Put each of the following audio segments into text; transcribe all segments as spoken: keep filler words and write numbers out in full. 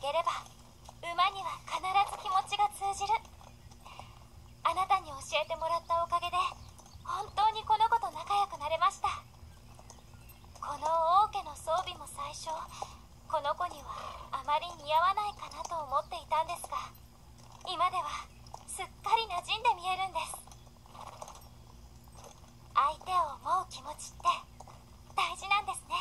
げれば馬には必ず気持ちが通じる。あなたに教えてもらったおかげで本当にこの子と仲良くなれました。この王家の装備も最初この子にはあまり似合わないかなと思っていたんですが、今ではすっかり馴染んで見えるんです。相手を思う気持ちって大事なんですね。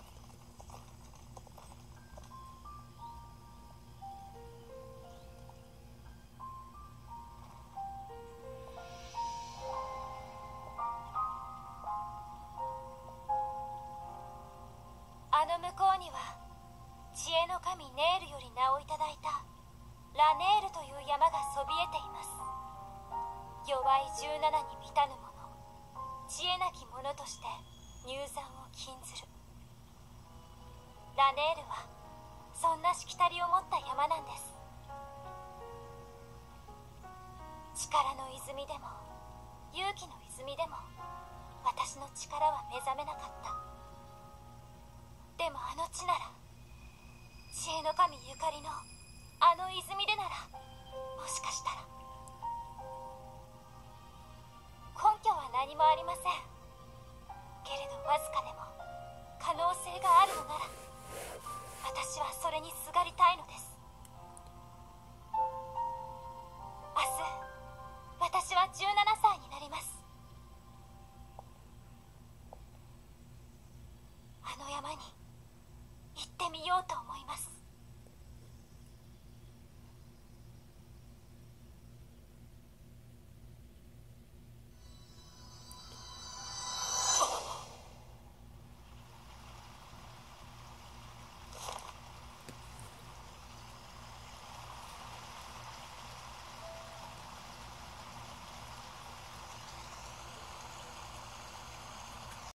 あの向こうには知恵の神ネールより名をいただいたラネールという山がそびえています。弱いじゅうななに満たぬ者、知恵なき者として入山を禁ずる。ラネールはそんなしきたりを持った山なんです。力の泉でも勇気の泉でも私の力は目覚めなかった。でもあの地なら、知恵の神ゆかりのあの泉でなら、もしかしたら。根拠は何もありませんけれど、わずかでも可能性があるのなら私はそれにすがりたいのです。明日私はじゅうななさいになります。あの山に行ってみようと思います。